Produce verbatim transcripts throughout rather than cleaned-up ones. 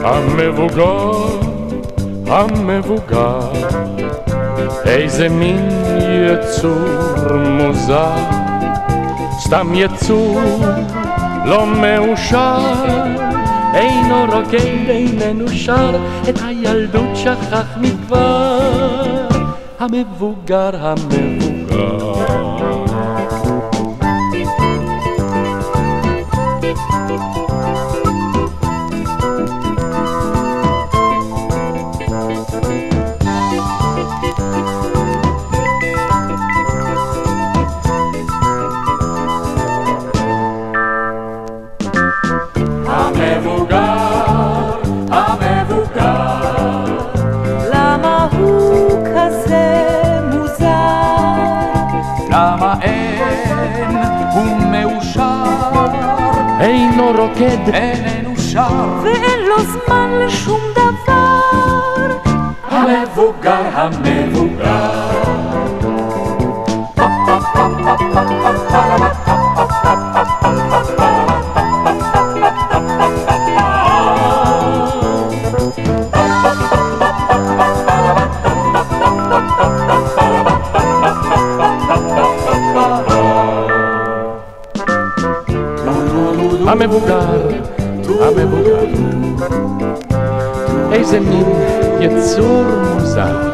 המבוגר, המבוגר, איזה מין יצור מוזר, סתם יצור לא מאושר, אינו רוקד, איננו שר, את הילדות שכח מכבר, המבוגר, המבוגר. המבוגר, המבוגר, למה הוא כזה מוזר? למה אין הוא מאושר? אינו רוקד, איננו שר, ואין לו זמן לשום דבר. המבוגר, המבוגר. המבוגר, המבוגר, איזה מין יצור מוזר,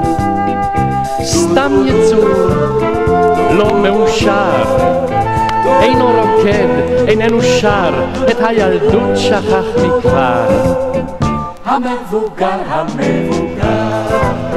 סתם יצור לא מאושר, אינו רוקד, איננו שר, את הילדות שכח מכבר. המבוגר, המבוגר.